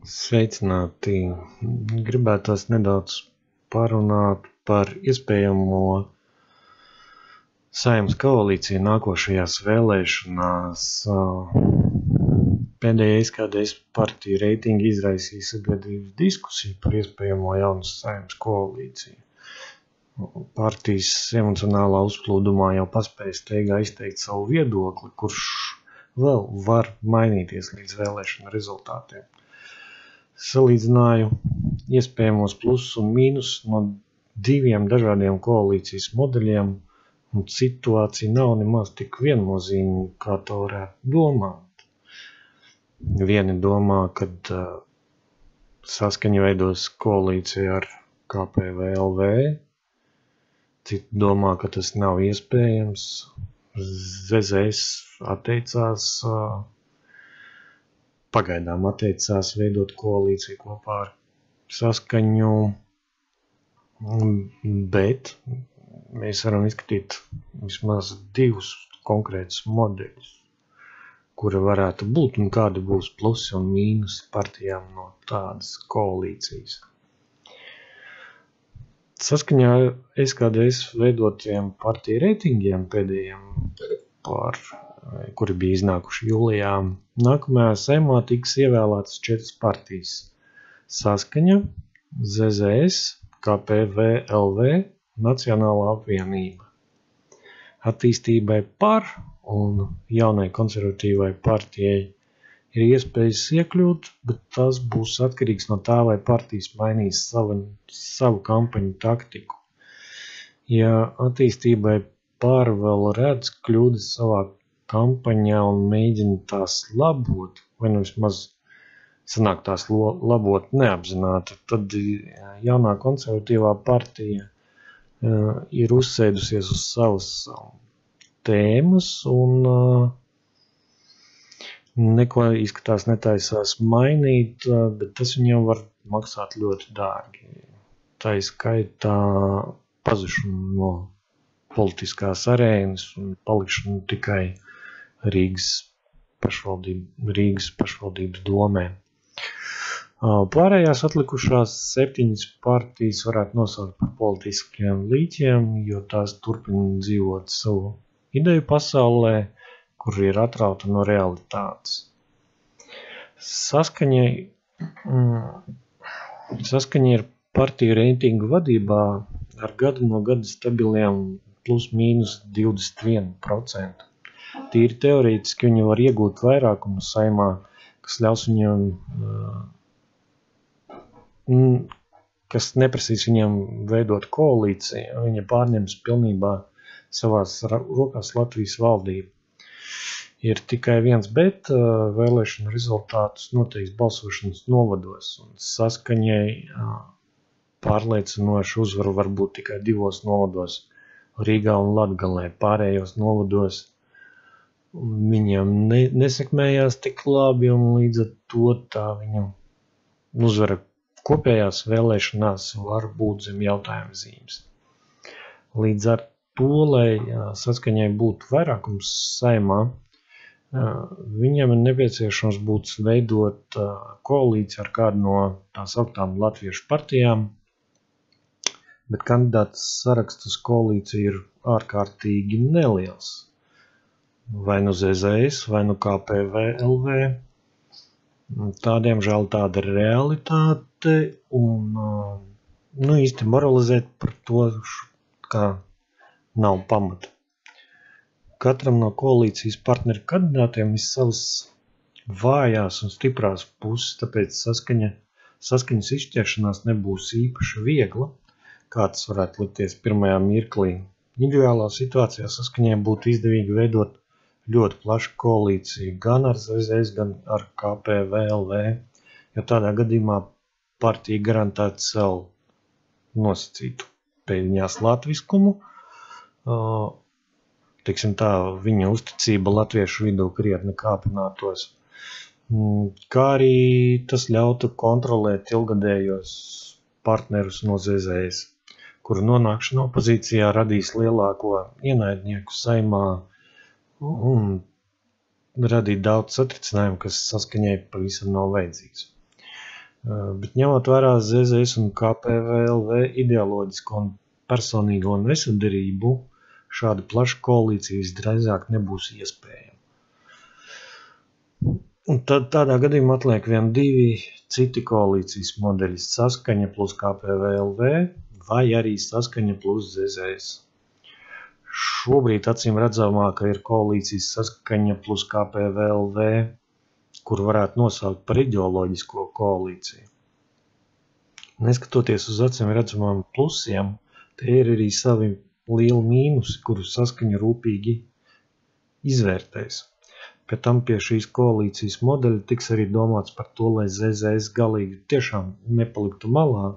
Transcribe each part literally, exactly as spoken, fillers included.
Sveicināti! Gribētos nedaudz parunāt par iespējamo Saeimas koalīciju nākošajās vēlēšanās. Pēdējais, kādreiz partiju reitingi izraisīja sabiedrības diskusiju par iespējamo jaunu Saeimas koalīciju. Partijas emocionālā uzplūdumā jau paspēja steigā izteikt savu viedokli, kurš vēl var mainīties līdz vēlēšanu rezultātiem. Salīdzināju iespējamos plusus un mīnusus no diviem dažādiem koalīcijas modeļiem, un situācija nav nemaz tik viennozīmīga, kā to varētu domāt. Vieni domā, ka uh, Saskaņa veidos koalīciju ar K P V L V, citi domā, ka tas nav iespējams. Z Z S atteicās, uh, pagaidām atteicās veidot koalīciju kopā ar Saskaņu, bet mēs varam izskatīt vismaz divus konkrētus modeļus, kura varētu būt un kādi būs plusi un mīnusi partijām no tādas koalīcijas. Saskaņā S K D S veidotiem partiju reitingiem pēdējiem, par, kuri bija iznākuši jūlijā, nākamajā Saeimā tiks ievēlētas četras partijas – Saskaņa, Z Z S, K P V L V, Nacionālā apvienība. Attīstībai par un jaunai konservatīvai partijai ir iespējas iekļūt, bet tas būs atkarīgs no tā, vai partijas mainīs savu, savu kampaņu taktiku. Ja attīstībai par vēl redz kļūdas savā kampaņā un mēģina tās labot, vai nu vismaz sanāk tās labot neapzināti, tad jaunā konservatīvā partija uh, ir uzsēdusies uz savas tēmas un uh, neko izskatās netaisās mainīt, uh, bet tas viņam var maksāt ļoti dārgi. Tā ir skaitā pazušana no politiskās arēnas un palikšana tikai Rīgas, pašvaldība, Rīgas pašvaldības domē. Pārējās atlikušās septiņas partijas varētu nosaukt par politiskiem līķiem, jo tās turpina dzīvot savu ideju pasaulē, kur ir atrauta no realitātes. Saskaņai, mm, saskaņa ir partiju reitingu vadībā ar gadu no gada stabiliem plus mīnus divdesmit viens procents. Tīri teorētiski viņi var iegūt vairākumu Saeimā, kas ļaus viņam, kas neprasīs viņam veidot koalīciju, viņa pārņems pilnībā savās rokās Latvijas valdību. Ir tikai viens bet, vēlēšanu rezultātus noteiks balsošanas novados, un Saskaņai pārliecinošu uzvaru var būt tikai divos novados, Rīgā un Latgalē. Pārējos novados viņam ne, nesekmējās tik labi, un līdz ar to tā viņam uzvara kopējās vēlēšanās var būt zem jautājuma zīmes. Līdz ar to, lai Saskaņai būtu vairākums Saeimā, viņam ir nepieciešams būt veidot koalīciju ar kādu no tās augtām latviešu partijām, bet kandidāts saraksts uz koalīciju ir ārkārtīgi neliels. Vai nu Z Z S, vai nu K P V L V. Tādiem žēl tāda ir realitāte, un nu, īsti moralizēt par to, kā nav pamata. Katram no koalīcijas partneru kandidātiem ir savas vājās un stiprās puses, tāpēc saskaņa, saskaņas izšķiršanās nebūs īpaši viegla, kā tas varētu likties pirmajā mirklī. Ideālā situācijā Saskaņai būtu izdevīgi veidot ļoti plašu koalīciju gan ar Z Z S, gan ar K P V L V, jo tādā gadījumā partija garantētu sev nosacītu pēdiņās latviskumu, teiksim tā, viņa uzticība latviešu vidū krietni kāpinātos, kā arī tas ļautu kontrolēt ilgadējos partnerus no Z Z S, kuru nonākšana opozīcijā radīs lielāko ienaidnieku Saeimā un radīt daudz satricinājumu, kas Saskaņai pavisam nav vajadzīgs. Bet ņemot vērā Z Z S un K P V L V ideoloģisko un personīgo nesadarību, šāda plaša koalīcija visdrīzāk nebūs iespējama. Un tad tādā gadījumā atliek vien divi citi koalīcijas modeļi - Saskaņa plus K P V L V vai arī Saskaņa plus Z Z S. Šobrīd acīm redzamāka ir koalīcijas Saskaņa plus K P V L V, kur varētu nosaukt par ideoloģisko koalīciju. Neskatoties uz acīm redzamām plusiem, te ir arī savi lieli mīnusi, kurus Saskaņa rūpīgi izvērtēs. Pēc tam pie šīs koalīcijas modeļa tiks arī domāts par to, lai Z Z S galīgi tiešām nepaliktu malā,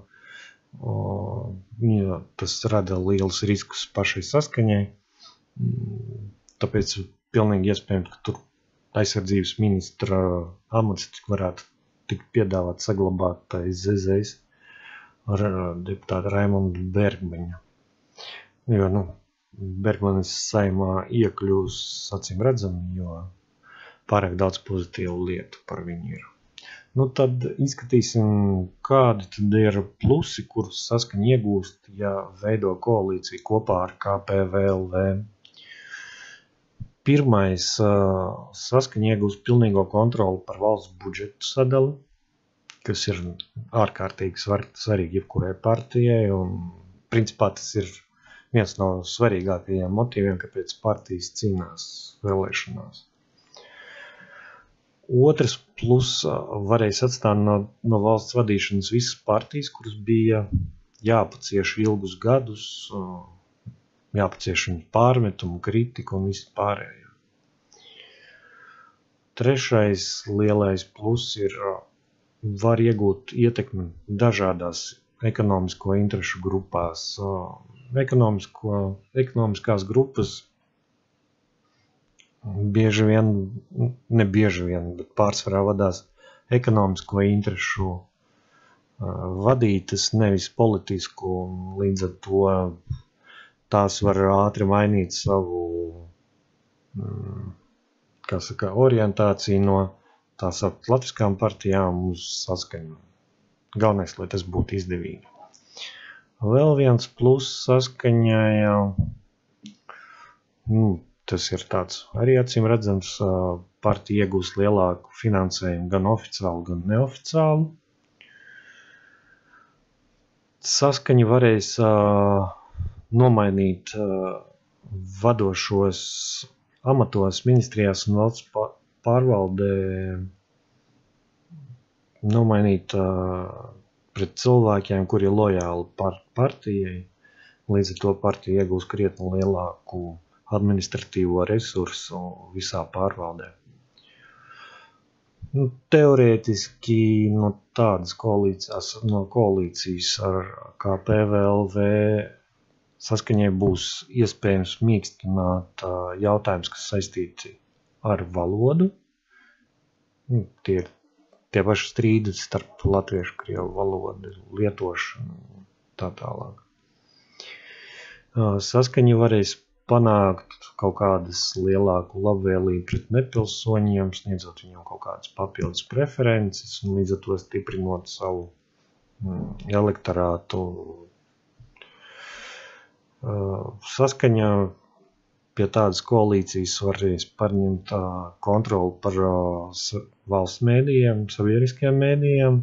jo tas rada lielus riskus pašai Saskaņai, tāpēc pilnīgi iespējams, ka tur aizsardzības ministra amats varētu tikt piedāvāt saglabāt tais Z Z S ar deputātu Raimondu Bergmaņu. Jo, nu, Bergmanis saimā iekļūs acīm redzami, jo pārāk daudz pozitīvu lietu par viņu ir. Nu, tad izskatīsim, kādi tad ir plusi, kurus Saskaņa iegūst, ja veido koalīciju kopā ar K P V L V. Pirmais, Saskaņa iegūst pilnīgo kontroli par valsts budžetu sadali, kas ir ārkārtīgi svarīgi jebkurai partijai, un principā tas ir viens no svarīgākajiem motīviem, kāpēc partijas cīnās vēlēšanās. Otrs plus varēs atstāt no, no valsts vadīšanas visas partijas, kuras bija jāpacieš ilgus gadus, jāpacieš viņu pārmetumu, kritiku un visu pārējo. Trešais lielais plus ir, var iegūt ietekmi dažādās ekonomisko interešu grupās. Ekonomisko, ekonomiskās grupas bieži vien, ne bieži vien, bet pārsvarā vadās ekonomisko interešu vadītas, nevis politisku, un līdz ar to tās var ātri mainīt savu, kā saka, orientāciju no tā saukt latviskām partijām uz Saskaņu. Galvenais, lai tas būtu izdevīgi. Vēl viens plus Saskaņai, nu, tas ir tāds arī acīm redzams, partija iegūs lielāku finansējumu gan oficiālu, gan neoficiālu. Saskaņa varēs nomainīt vadošos amatos ministrijās un valsts pārvaldē, nomainīt pret cilvēkiem, kuri ir lojāli par partijai. Līdz ar to partija iegūs krietni lielāku administratīvo resursu visā pārvaldē. Nu, teorētiski no tādas koalīcijas, no koalīcijas ar K P V L V Saskaņai būs iespējams mīkstināt jautājums, kas saistīti ar valodu. Tie ir tie paši strīdi starp latviešu, krievu valodu, lietošanu tā tālāk. Saskaņa varēs panākt kaut kādas lielāku labvēlību pret nepilsoņiem, sniedzot viņam kaut kādas papildus preferences un līdz ar to stiprinot savu mm, elektorātu. Saskaņā pie tādas koalīcijas varēs pārņemt kontroli par valsts mēdījiem, sabiedriskajiem mēdījiem.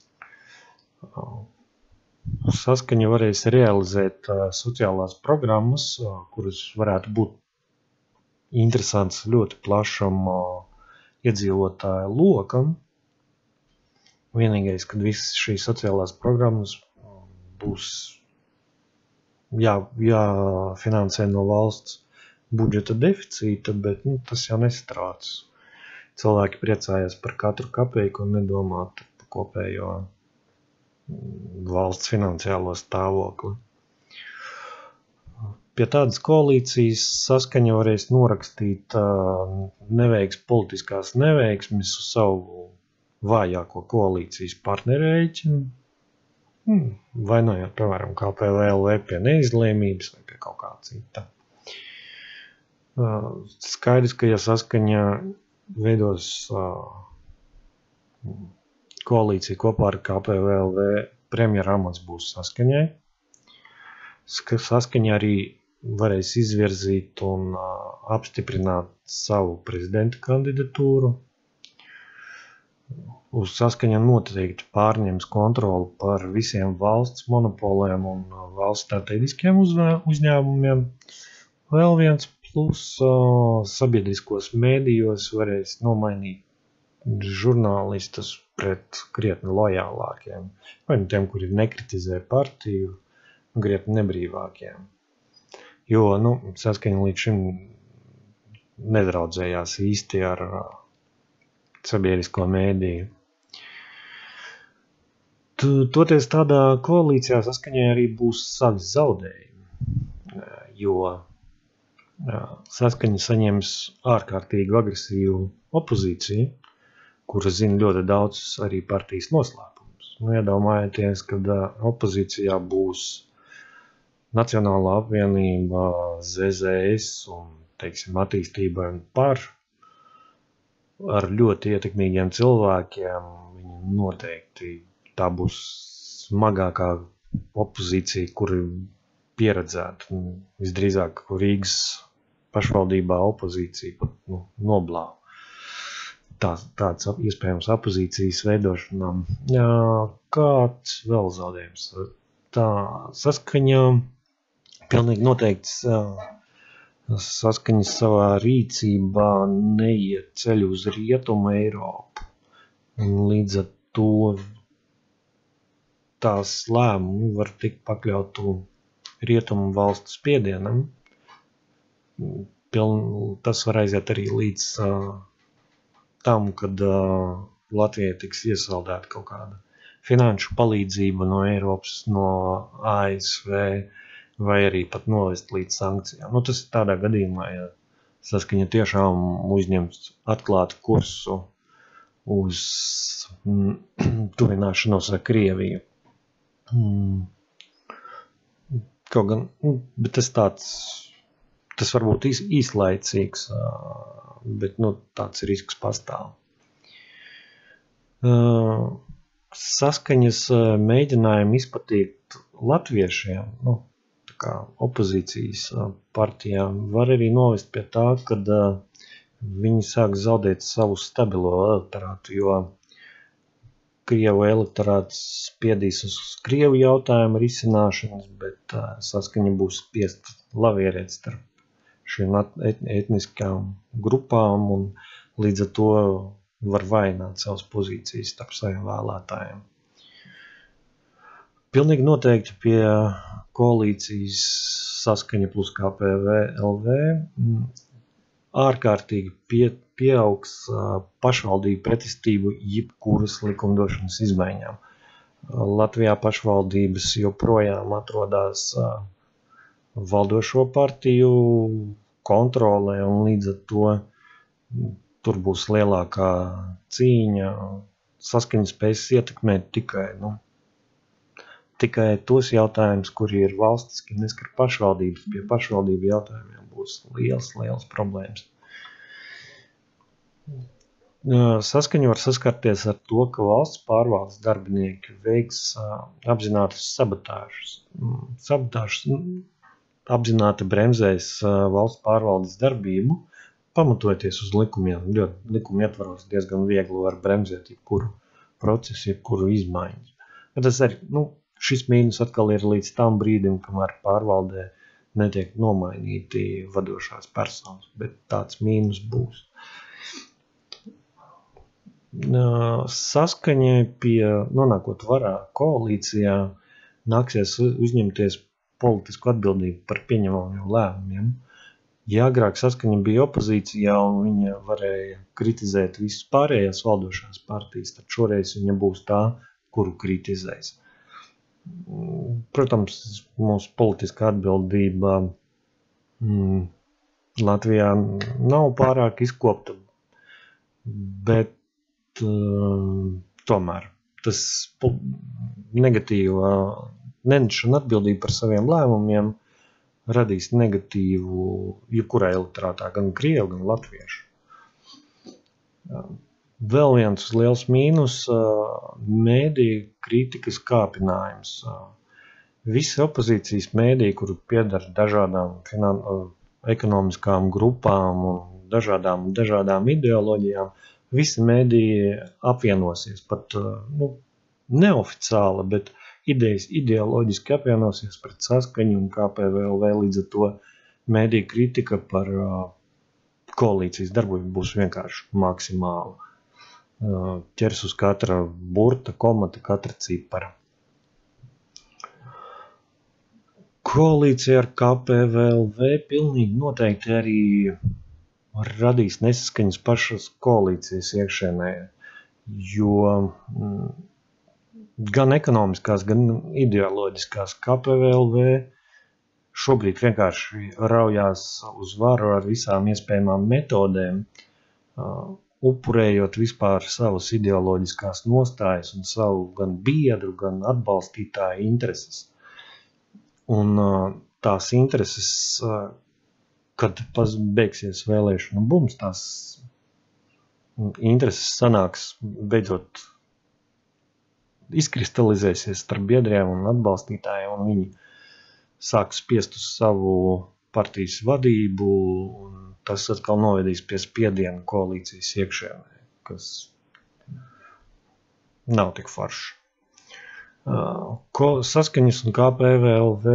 Saskaņa varēs realizēt sociālās programmas, kuras varētu būt interesants ļoti plašam iedzīvotāju lokam. Vienīgais, kad visas šīs sociālās programmas būs jā, jāfinansē no valsts budžeta deficīta, bet nu, tas jau nestrāc. Cilvēki priecājās par katru kapeiku un nedomā par kopējo valsts finansiālo stāvokli. Pie tādas koalīcijas Saskaņa varēs norakstīt neveiks politiskās neveiksmes uz savu vājāko koalīcijas partneru rēķinu, vainojot, piemēram, K P V L V pie neizlēmības vai pie kaut kā cita. Skaidrs, ka ja Saskaņa veidos koalīcija kopā ar K P V L V premjera amats būs Saskaņai. Saskaņa arī varēs izvirzīt un uh, apstiprināt savu prezidenta kandidatūru. Uz Saskaņa noteikti pārņems kontroli par visiem valsts monopoliem un valsts strateģiskiem uzņēmumiem. Vēl viens plus uh, sabiedriskos mēdījos varēs nomainīt žurnālistus pret krietni lojālākiem, vai nu tiem, kuri nekritizē partiju, krietni nebrīvākiem. Jo, nu, Saskaņa līdz šim nedraudzējās īsti ar uh, sabiedrisko mēdīju. Toties tādā koalīcijā Saskaņai arī būs savi zaudējumi, jo Saskaņa saņems ārkārtīgi agresīvu opozīciju, kura zina ļoti daudz arī partijas noslēpumus. Nu, iedomājieties, kad opozīcijā būs Nacionālā apvienība, Z Z S un, teiksim, attīstībai un par ar ļoti ietekmīgiem cilvēkiem, viņi noteikti tā būs smagākā opozīcija, kuri pieredzētu. Visdrīzāk Rīgas pašvaldībā opozīcija pat nu, noblāva. Tā, tāds iespējams opozīcijas veidošanām. Jā, kāds vēl zaudējums? Tā Saskaņa pilnīgi noteikti Saskaņa savā rīcībā neiet ceļu uz Rietumu Eiropu. Līdz ar to tās lēmumi var tikt pakļautu Rietumu valstu spiedienam. Piln, tas var aiziet arī līdz uh, tam, kad uh, Latvijai tiks iesaldēta kaut kāda finanšu palīdzība no Eiropas, no A S V, vai arī pat novest līdz sankcijām. Nu, tas ir tādā gadījumā, ja Saskaņa tiešām uzņems atklātu kursu uz mm, tuvināšanos ar Krieviju. Mm. Kaut gan, bet tas tāds, tas varbūt īs, īslaicīgs, bet nu, tāds risks pastāv. Saskaņas mēģinājumi izpatikt latviešiem, nu, tā kā opozīcijas partijām, var arī novest pie tā, kad viņi sāk zaudēt savu stabilo elektorātu, jo Krievu elektorāts spiedīs uz Krievu jautājumu risināšanas, bet uh, Saskaņa būs spiest lavierēt starp šiem et, etniskām grupām un līdz ar to var vainot savas pozīcijas starp saviem vēlētājiem. Pilnīgi noteikti pie koalīcijas Saskaņa plus K P V L V ārkārtīgi pie, pieaugs uh, pašvaldību pretestību jebkuras likumdošanas izmaiņām. Uh, Latvijā pašvaldības joprojām atrodas uh, valdošo partiju kontrolē un līdz ar to tur būs lielākā cīņa. Saskaņa spēs ietekmēt tikai, nu, tikai tos jautājumus, kuri ir valstiski, neskar pašvaldības. Pie pašvaldību jautājumiem būs liels, liels problēmas. Saskaņa var saskarties ar to, ka valsts pārvaldes darbinieki veiks apzinātas sabotāžas. Sabotāžas apzināti bremzēs valsts pārvaldes darbību, pamatojoties uz likumiem. Ļoti likuma ietvaros diezgan viegli var bremzēt jebkuru procesu, jebkuru izmaiņu. Bet tas arī, nu, šis mīnus atkal ir līdz tam brīdim, kamēr pārvaldē netiek nomainīti vadošās personas, bet tāds mīnus būs. Saskaņai pie nonākot varā koalīcijā nāksies uzņemties politisku atbildību par pieņemamiem lēmumiem. Ja agrāk Saskaņa bija opozīcijā un viņa varēja kritizēt visas pārējās valdošās partijas, tad šoreiz viņa būs tā, kuru kritizēs. Protams, mūsu politiskā atbildība mm, Latvijā nav pārāk izkopta, bet uh, tomēr tas negatīva neņemšana atbildība par saviem lēmumiem radīs negatīvu jebkurā elektorātā, gan krievu, gan latviešu. Vēl viens liels mīnus - mēdīju kritikas kāpinājums. Visi opozīcijas mēdīji, kuri piedar dažādām finan... ekonomiskām grupām un dažādām, dažādām ideoloģijām, visi mēdīji apvienosies, pat nu, neoficiāli, bet idejas ideoloģiski apvienosies pret Saskaņu un K P V L V, līdz ar to mēdīju kritika par koalīcijas darbību būs vienkārši maksimāla. Ķers uz katra burta, komata, katra cipara. Koalīcija ar K P V L V pilnīgi noteikti arī radīs nesaskaņas pašas koalīcijas iekšēnē, jo gan ekonomiskās, gan ideoloģiskās K P V L V šobrīd vienkārši raujās uz varu ar visām iespējamām metodēm, upurējot vispār savas ideoloģiskās nostājas un savu gan biedru, gan atbalstītāju intereses. Un tās intereses, kad beigsies vēlēšanu bums, tās intereses sanāks beidzot izkristalizēsies starp biedriem un atbalstītājiem, un viņi sāks spiest uz savu partijas vadību, un tas atkal novedīs pie spiediena koalīcijas iekšēnē, kas nav tik forši. Ko, Saskaņas un K P V L V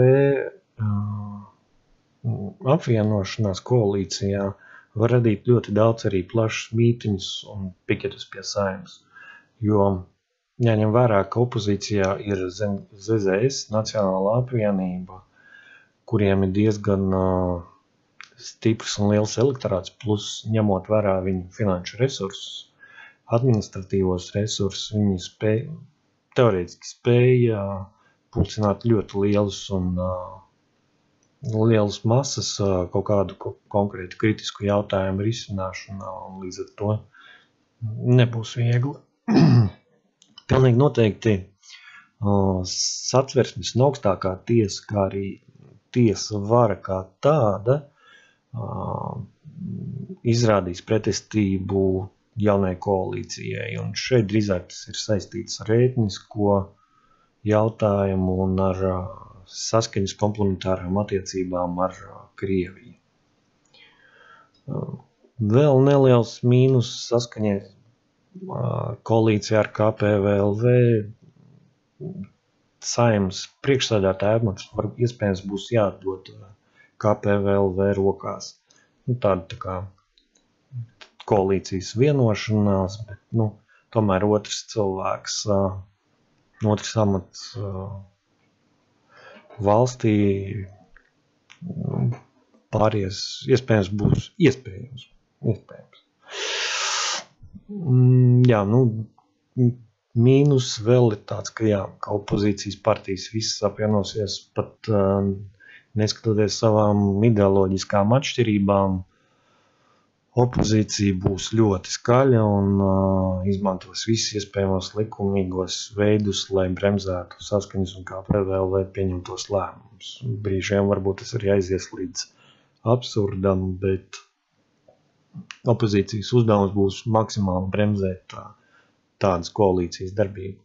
apvienošanās koalīcijā var radīt ļoti daudz arī plašas mītiņas un piketus pie Saeimas, jo jāņem vērā, ka opozīcijā ir Z Z S, Nacionālā apvienība, kuriem ir diezgan uh, stiprs un liels elektorāts, plus ņemot vērā viņu finanšu resursus, administratīvos resursus, viņi spēj, teorētiski spēja pulcināt ļoti lielus un uh, lielas masas uh, kaut kādu ko, konkrētu kritisku jautājumu risināšanā, un līdz ar to nebūs viegli. Pilnīgi noteikti uh, Satversmes un augstākā tiesa, kā arī tiesa vara kā tāda, uh, izrādīs pretestību jaunai koalīcijai, un šeit drīzāk tas ir saistīts ar ētnisko jautājumu un ar uh, Saskaņas komplementārām attiecībām ar uh, Krieviju. Uh, vēl neliels mīnus Saskaņai uh, koalīcijā ar K P V L V. Saeimas priekšsēdētāja amats var iespējams būs jāatdod K P V L V rokās. Nu, tāda tā kā koalīcijas vienošanās, bet nu, tomēr otrs cilvēks, uh, otrs amats uh, valstī nu, pāries, iespējams būs iespējams. iespējams. Mm, jā, nu, mīnus vēl ir tāds, ka jā, ka opozīcijas partijas visas apvienosies, pat uh, neskatoties savām ideoloģiskām atšķirībām, opozīcija būs ļoti skaļa un uh, izmantos visus iespējamos likumīgos veidus, lai bremzētu Saskaņas un K P V L V pieņemtos lēmumus. Brīžiem varbūt tas arī aizies līdz absurdam, bet opozīcijas uzdevums būs maksimāli bremzēt tā, tādas koalīcijas darbību.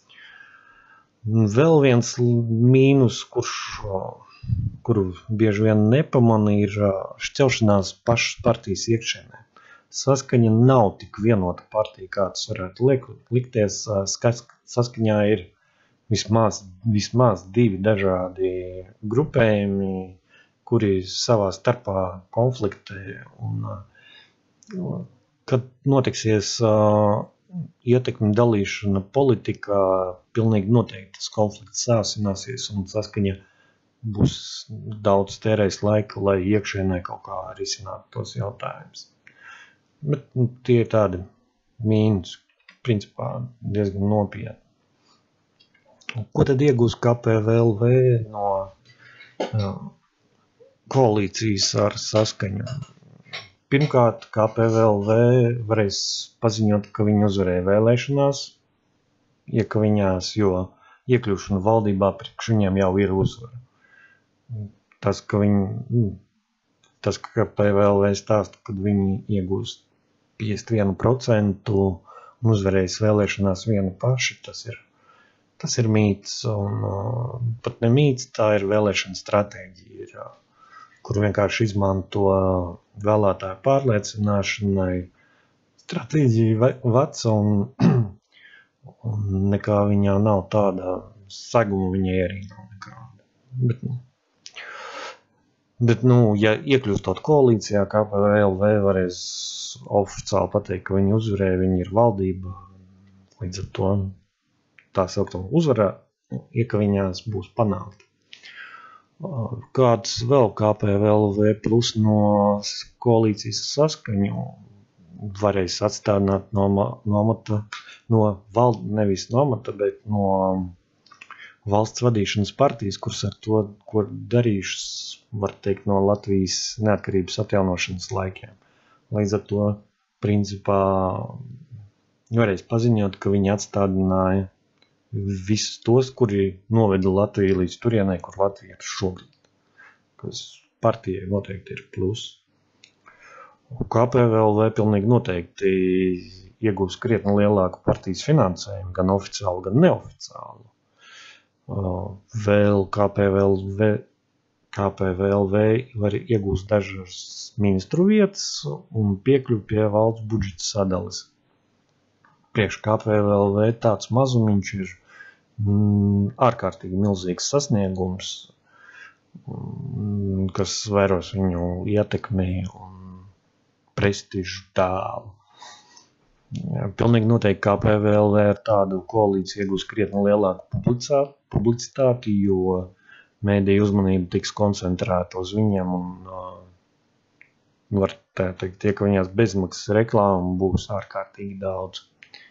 Vēl viens mīnus, kurš, kuru bieži vien nepamana, ir šķelšanās pašas partijas iekšēnē. Saskaņa nav tik vienota partija, kā tas varētu likties. Saskaņā ir vismaz, vismaz divi dažādi grupējumi, kuri savā starpā konfliktē. Un, kad notiksies ietekmi dalīšana politikā, pilnīgi noteikti tas konflikts sāsināsies un Saskaņa būs daudz tērējis laika, lai iekšēnē kaut kā risinātu tos jautājumus. Bet nu, tie ir tādi mīnus, principā diezgan nopietni. Ko tad iegūs K P V L V no uh, koalīcijas ar Saskaņu? Pirmkārt, K P V L V varēs paziņot, ka viņi uzvarēja vēlēšanās, iekaviņās, jo iekļūšana valdībā priekš viņiem jau ir uzvara. Tas, ka viņi, tas, ka K P V L V stāsta, kad viņi iegūst piecdesmit vienu procentu uzvarējis vēlēšanās viena paši, tas ir, tas ir mīts, un uh, pat ne mīts, tā ir vēlēšana stratēģija, ir, uh, kur vienkārši izmanto vēlētāju pārliecināšanai stratēģiju veca, un, un nekā viņā nav tāda saguma, viņai arī nav nekāda. Bet, nu, bet, nu ja iekļūstot koalīcijā, K P V L V varēs oficiāli pateikt, ka viņi uzvarēja, viņi ir valdība, līdz ar to tā sauktā uzvarā, iekaviņās būs panākt. Kāds vēl K P V L V plus no koalīcijas Saskaņu varēs atstādināt no nomata, no val, nevis nomata, bet no valsts vadīšanas partijas, kuras ar to, ko darījušas, var teikt, no Latvijas neatkarības atjaunošanas laikiem. Līdz ar to, principā, varēs paziņot, ka viņi atstādināja visus tos, kuri noveda Latviju līdz turienai, kur Latvija ir šobrīd. Kas partijai noteikti ir plus. K P V L V pilnīgi noteikti iegūs krietni lielāku partijas finansējumu, gan oficiālu, gan neoficiālu. Vēl K P V L V, K P V L V var iegūst dažas ministru vietas un piekļuvi pie valsts budžeta sadalas. Priekš K P V L V tāds mazumiņš ir mm, ārkārtīgi milzīgs sasniegums, mm, kas vairos viņu ietekmi un prestižu tēlu. Pilnīgi noteikti K P V L V ar tādu koalīciju iegūs krietni lielāku publicitāti, jo mēdīju uzmanība tiks koncentrēta uz viņiem un uh, var tā teikt, iekaviņās bezmaksas reklāma būs ārkārtīgi daudz.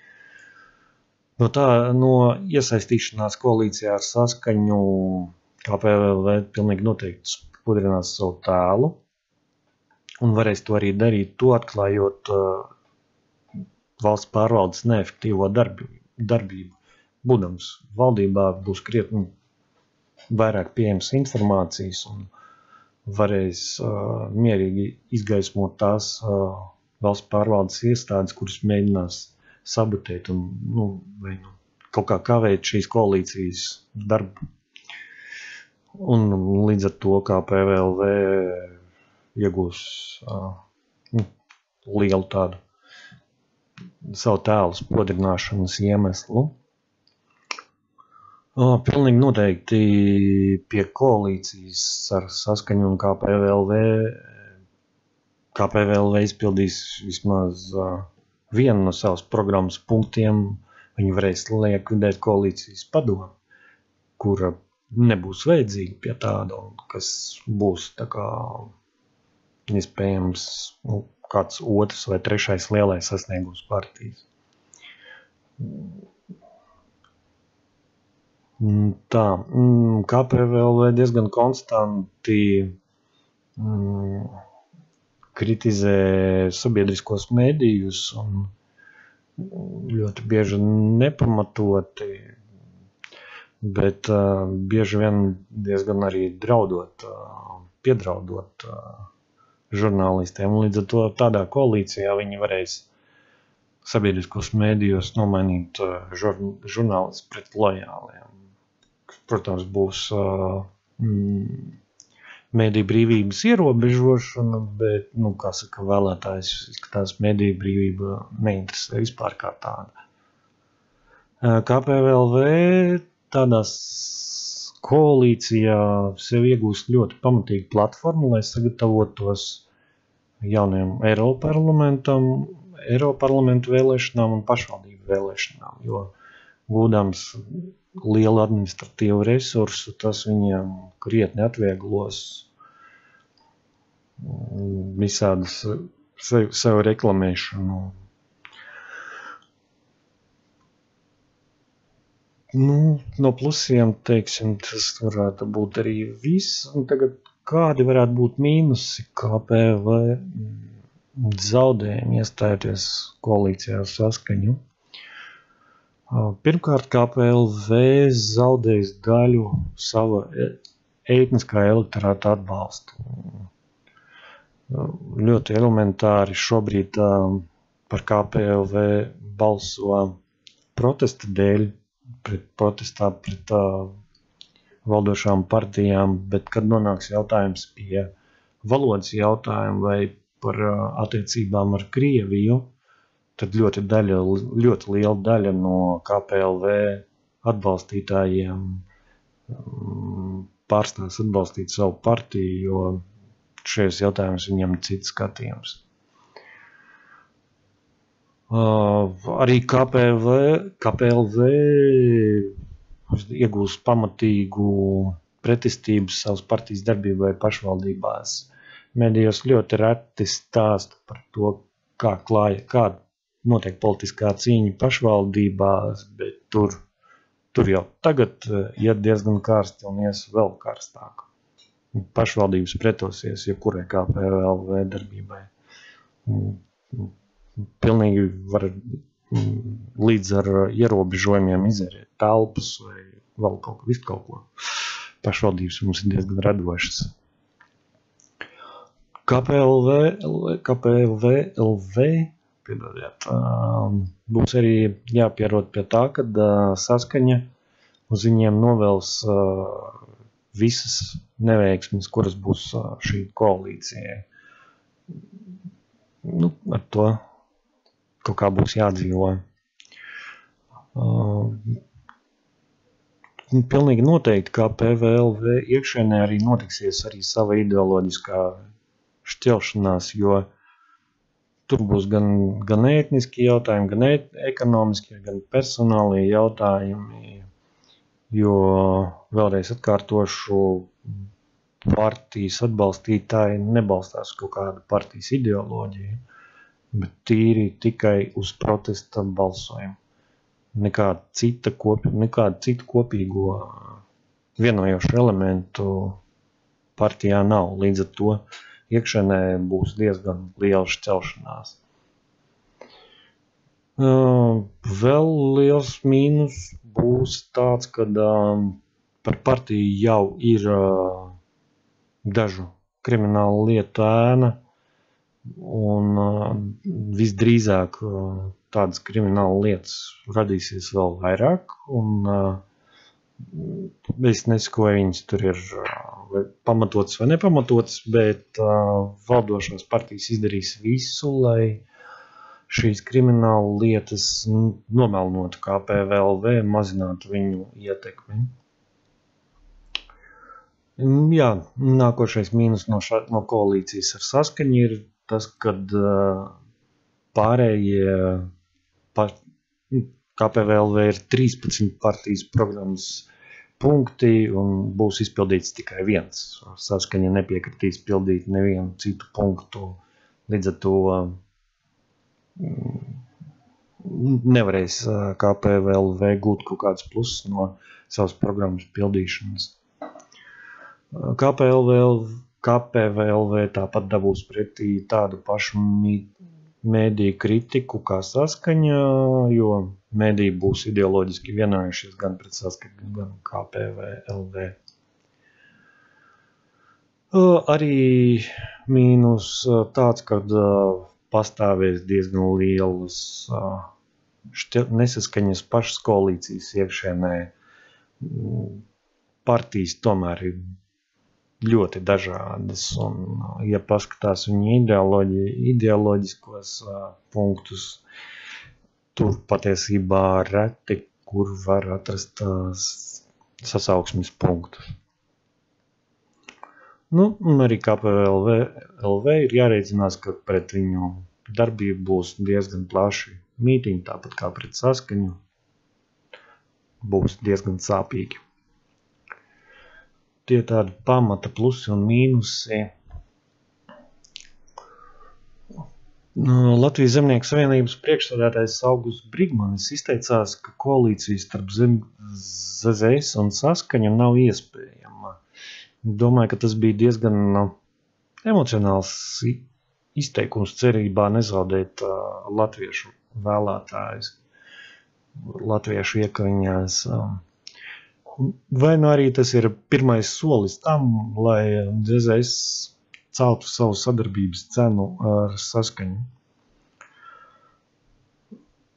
No tā, no iesaistīšanās koalīcijā ar Saskaņu K P V L V pilnīgi noteikti pudrinās savu tēlu un varēs to arī darīt, to atklājot uh, valsts pārvaldes neefektīvo darbību. darbību. Būdams valdībā būs krietni vairāk pieejams informācijas un varēs uh, mierīgi izgaismot tās uh, valsts pārvaldes iestādes, kuras mēģinās sabotēt un nu, vai, nu, kaut kā kavēt šīs koalīcijas darbu. Un līdz ar to K P V L V iegūs uh, lielu tādu savu tēlu spodrināšanas iemeslu. O, pilnīgi noteikti pie koalīcijas ar Saskaņu un K P V L V K P V L V izpildīs vismaz uh, vienu no savas programmas punktiem. Viņi varēs likvidēt koalīcijas padomu, kura nebūs vajadzīga pie tāda, kas būs tā kā iespējams nu, kāds otrs vai trešais lielais sasniegums partijas. Tā, K P V L V diezgan konstanti mm, kritizē sabiedriskos medijus un ļoti bieži nepamatoti, bet uh, bieži vien diezgan arī draudot, uh, piedraudot uh, žurnālistiem. Līdz ar to tādā koalīcijā viņi varēs sabiedriskos mēdījos nomainīt uh, žur, žurnālistus pret lojāliem. Protams, būs uh, mm, mēdīju brīvības ierobežošana, bet, nu, kā saka, vēlētājs izskatās mēdīju brīvība neinteresē vispār kā tāda. Uh, K P V L V tādās koalīcijā sev iegūst ļoti pamatīgu platformu, lai sagatavotos jauniem Eiroparlamentam, Eiroparlamentu vēlēšanām un pašvaldību vēlēšanām, jo gūdams lielu administratīvu resursu, tas viņiem krietni atvieglos visādas sev, sev reklamēšanu. Nu, no plusiem, teiksim, tas varētu būt arī viss. Un tagad kādi varētu būt mīnusi K P V zaudējumi iestājoties koalīcijā ar Saskaņu? Pirmkārt, K P L V zaudējis daļu sava etniskā elektorāta atbalstu. Ļoti elementāri šobrīd par K P L V balso protesta dēļ, pret protestā pret uh, valdošām partijām, bet kad nonāks jautājums pie valodas jautājumu vai par uh, attiecībām ar Krieviju, tad ļoti, daļa, ļoti liela daļa no K P L V atbalstītājiem um, pārstās atbalstīt savu partiju, jo šajos jautājumos viņam ir cits skatījums. Uh, arī K P L V, K P L V iegūs pamatīgu pretestību savas partijas darbībai pašvaldībās. Medijos ļoti reti stāsta par to, kā klāja, kā notiek politiskā cīņa pašvaldībās, bet tur, tur jau tagad iet diezgan karsti un ies vēl karstāk. Pašvaldības pretosies, ja kurai K P L V darbībai. Pilnīgi var līdz ar ierobežojumiem izēriet telpas vai vēl kaut ko, visu kaut ko. Pašvaldības mums ir diezgan radošas. K P L V, K P L V, L V, piedodiet, būs arī jāpierod pie tā, kad Saskaņa uz viņiem novels visas neveiksmes, kuras būs šī koalīcijai. Nu, ar to kaut kā būs jādzīvo. Uh, pilnīgi noteikti, kā P V L V iekšēnē arī notiksies arī sava ideoloģiskā šķelšanās, jo tur būs gan, gan etniski jautājumi, gan et, ekonomiski, gan personālie jautājumi, jo vēlreiz atkārtošu, partijas atbalstītāji nebalstās kaut kādu partijas ideoloģiju, bet tīri tikai uz protesta balsojumu. Nekāda cita kopi, nekāda cita kopīgo vienojošu elementu partijā nav. Līdz ar to iekšēnē būs diezgan liela šķelšanās. Vēl liels mīnus būs tāds, kad par partiju jau ir dažu kriminālu lietu ēna, un visdrīzāk tādas krimināla lietas radīsies vēl vairāk, un es nesaku, vai viņas tur ir vai pamatotas vai nepamatotas, bet valdošās partijas izdarīs visu, lai šīs krimināla lietas nomelnotu K P V L V, mazinātu viņu ietekmi. Jā, nākošais mīnus no, šā, no koalīcijas ar Saskaņu ir tas, kad pārējie par, K P V L V ir trīspadsmit partijas programmas punkti un būs izpildīts tikai viens. Saskaņa nepiekritīs pildīt nevienu citu punktu, līdz ar to nevarēs K P V L V gūt kaut kāds pluss no savas programmas pildīšanas. K P L V, K P V L V tāpat dabūs pretī tādu pašu mēdīju kritiku kā Saskaņa, jo mēdīji būs ideoloģiski vienojušies gan pret Saskaņu, gan K P V L V. Arī mīnus tāds, kad pastāvēs diezgan lielas nesaskaņas pašas koalīcijas iekšēnē. Partijas tomēr ir ļoti dažādas, un, ja paskatās viņu ideoloģi, ideoloģiskos uh, punktus, tur patiesībā reti, kur var atrast uh, sasauksmes punktus. Nu, un arī K P V L V, L V ir jārēdzinās, ka pret viņu darbību būs diezgan plaši mītiņi, tāpat kā pret Saskaņu, būs diezgan sāpīgi. Tie tādi pamata plusi un mīnusi. Latvijas Zemnieku savienības priekšsēdētājs Augusts Brigmanis izteicās, ka koalīcija starp Z Z S un Saskaņu nav iespējama. Domāju, ka tas bija diezgan emocionāls izteikums cerībā nezaudēt uh, latviešu vēlētājus, latviešu iekaņās. Um, Vai nu arī tas ir pirmais solis tam, lai Z Z S celtu savu sadarbības cenu ar Saskaņu.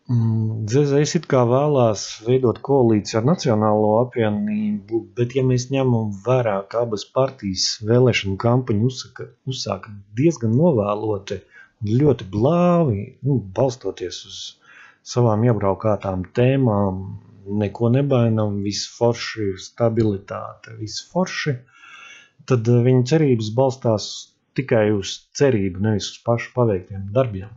Dzezais it kā vēlās veidot koalīciju ar Nacionālo apvienību, bet ja mēs ņemam vērā, ka abas partijas vēlēšanu kampaņu uzsaka, uzsāka diezgan novēloti un ļoti blāvi, nu, balstoties uz savām iebraukātām tēmām, neko nebainam, viss forši, stabilitāte, viss forši, tad viņa cerības balstās tikai uz cerību, nevis uz pašu paveiktiem darbiem.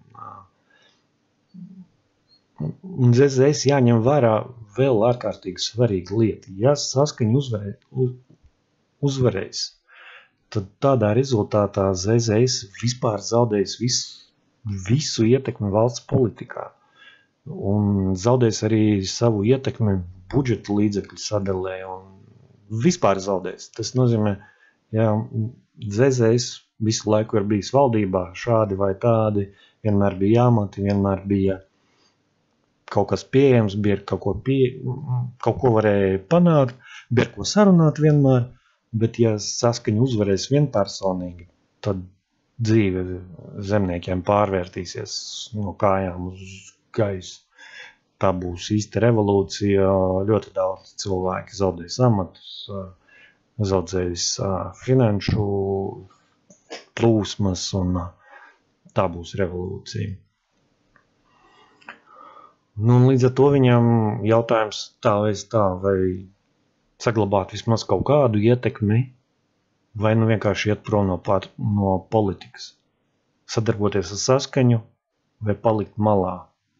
Un Dzezais jāņem vērā vēl ārkārtīgi svarīga lieta. Ja Saskaņa uzvarē, uzvarēs, tad tādā rezultātā Dzezais vispār zaudēs visu, visu ietekmi valsts politikā. Un zaudēs arī savu ietekmi budžeta līdzekļu sadalē un vispār zaudēs. Tas nozīmē, ja Dzezais visu laiku ir bijis valdībā, šādi vai tādi, vienmēr bija jāmati, vienmēr bija kaut kas pieejams, bija kaut ko, pie, kaut ko varēja panākt, bija ko sarunāt vienmēr, bet ja Saskaņa uzvarēs vienpersonīgi, tad dzīve zemniekiem pārvērtīsies no kājām uz gaisu. Tā būs īsta revolūcija, ļoti daudz cilvēki zaudēs amatus, zaudēs finanšu plūsmas un tā būs revolūcija. Nu, līdz ar to viņam jautājums tā vai tā, vai saglabāt vismaz kaut kādu ietekmi, vai nu vienkārši iet prom no, pār, no politikas, sadarboties ar Saskaņu vai palikt malā.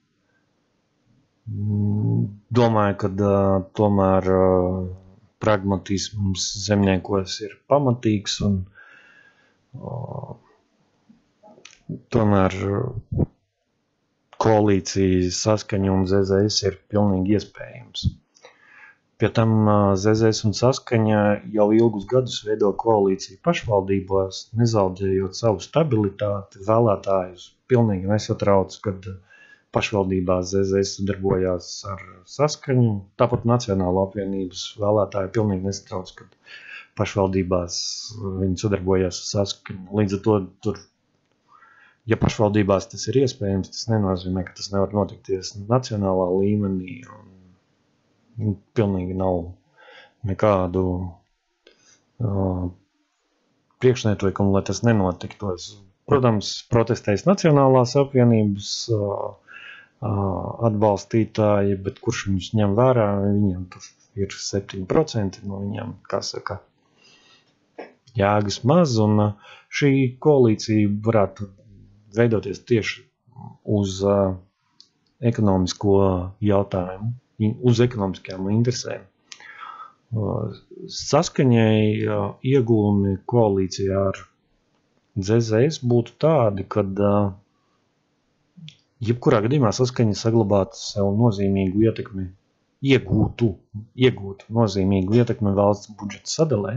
Domāju, ka uh, tomēr uh, pragmatisms zemniekos ir pamatīgs un uh, tomēr uh, koalīcija Saskaņa un Dzezais ir pilnīgi iespējams. Pie tam Dzezais un Saskaņa jau ilgus gadus veido koalīciju pašvaldībās, nezaudējot savu stabilitāti, vēlētājus pilnīgi nesatrauc, kad pašvaldībās Dzezais sadarbojās ar Saskaņu, tāpat Nacionālo apvienības vēlētāji pilnīgi nesatrauc, kad pašvaldībās viņi sadarbojās ar Saskaņu. Līdz ar to tur ja pašvaldībās tas ir iespējams, tas nenozīmē, ka tas nevar notikties nacionālā līmenī un pilnīgi nav nekādu uh, priekšnoteikumu, lai tas nenotiktos. Protams, protestēs Nacionālās apvienības uh, uh, atbalstītāji, bet kurš viņus ņem vērā, viņiem tur ir septiņi procenti no viņiem, kā saka, jēgas maz, un uh, šī koalīcija varētu veidoties tieši uz uh, ekonomisko jautājumu, uz ekonomiskajām interesēm. Uh, Saskaņai uh, iegūmi koalīcijā ar Dzezais būtu tādi, kad uh, jebkurā gadījumā Saskaņa saglabātu sev nozīmīgu ietekmi, iegūtu, iegūtu nozīmīgu ietekmi valsts budžeta sadalē.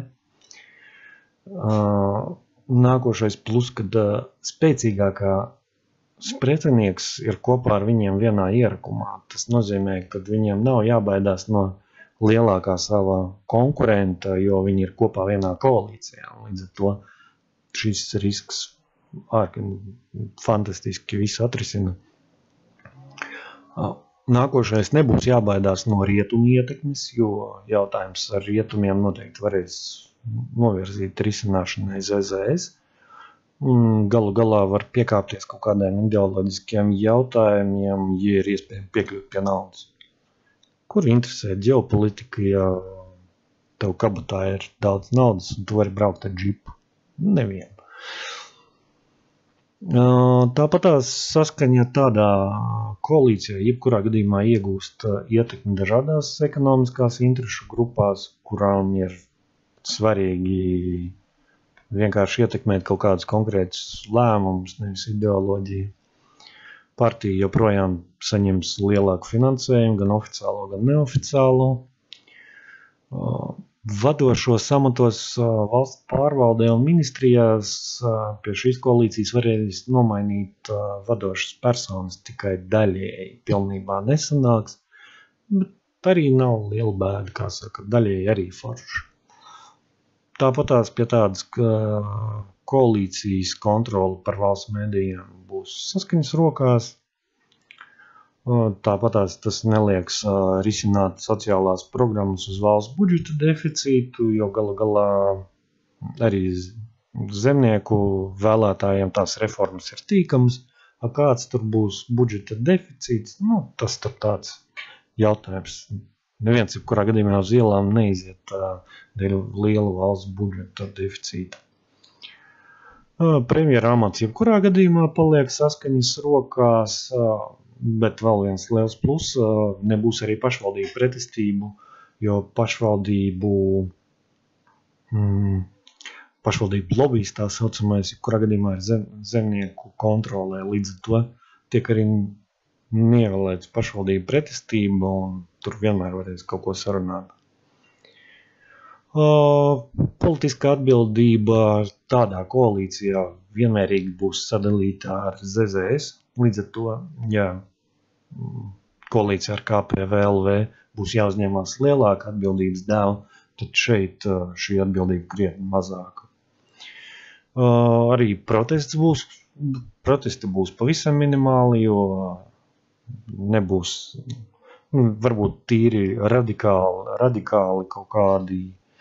Uh, Nākošais plus, kad uh, spēcīgākā pretinieks ir kopā ar viņiem vienā ierakumā. Tas nozīmē, ka viņiem nav jābaidās no lielākā savā konkurenta, jo viņi ir kopā vienā koalīcijā. Līdz ar to šis risks ārk, fantastiski visu atrisina. Uh, nākošais nebūs jābaidās no rietumu ietekmes, jo jautājums ar rietumiem noteikti varēs novirzīt risināšanai Dzezais. Galu galā var piekāpties kaut kādiem ideoloģiskiem jautājumiem, ja ir iespējams piekļūt pie naudas. Kur interesē ģeopolitika, ja tev kabatā ir daudz naudas un tu vari braukt ar džipu? Nevien. Tāpat tās Saskaņa tādā koalīcijā jebkurā gadījumā iegūst ietekmi dažādās ekonomiskās interešu grupās, kurām ir svarīgi vienkārši ietekmēt kaut kādus konkrētus lēmumus, nevis ideoloģiju. Partija joprojām saņems lielāku finansējumu, gan oficiālo, gan neoficiālo. Vadošos amatos valsts pārvaldē un ministrijās pie šīs koalīcijas varēs nomainīt vadošas personas tikai daļēji, pilnībā nesanāks, bet arī nav liela bēda, kā saka, daļēji arī forši. Tāpatās pie tādas koalīcijas kontroli par valsts medijiem būs Saskaņas rokās. Tāpatās tas nelieks risināt sociālās programmas uz valsts budžeta deficītu, jo galu galā arī zemnieku vēlētājiem tās reformas ir tīkamas. A kāds tur būs budžeta deficīts, nu, tas tur tāds jautājums. Neviens, kurā gadījumā uz ielām neiziet dēļ liela valsts budžeta deficīta. Premjera amats jebkurā gadījumā paliek Saskaņas rokās, bet vēl viens liels plus, nebūs arī pašvaldību pretestību, jo pašvaldību, mm, pašvaldību lobijs tā saucamais, kurā gadījumā ir zem, zemnieku kontrolē, līdz ar to tiek arī nievēlēts pašvaldību pretestība, un tur vienmēr varēs kaut ko sarunāt. Uh, politiskā atbildība tādā koalīcijā vienmērīgi būs sadalīta ar Z Z S. Līdz ar to, ja koalīcija ar K P V L V būs jāuzņemās lielāka atbildības dēla, tad šeit šī atbildība krietni mazāka. Uh, arī protests būs, protesti būs pavisam minimāli, jo nebūs, nu, varbūt tīri radikāli, radikāli kaut kādi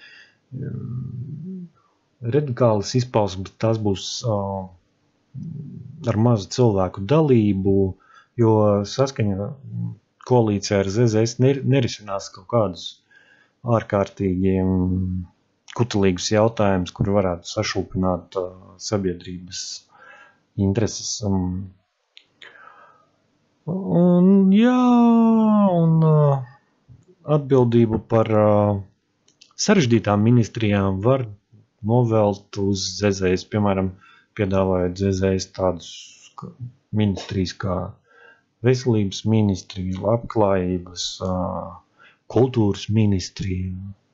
um, radikālas izpausmes, bet tās būs uh, ar mazu cilvēku dalību, jo Saskaņa koalīcija ar Z Z S nerisinās kaut kādus ārkārtīgiem kutelīgus jautājumus, kur varētu sašūpināt uh, sabiedrības intereses. Um, un, jā, un uh, atbildību par uh, sarežģītām ministrijām var novelt uz Z Z S, piemēram, piedāvājot Z Z S tādus ministrijas kā veselības ministrija, labklājības, kultūras ministrija,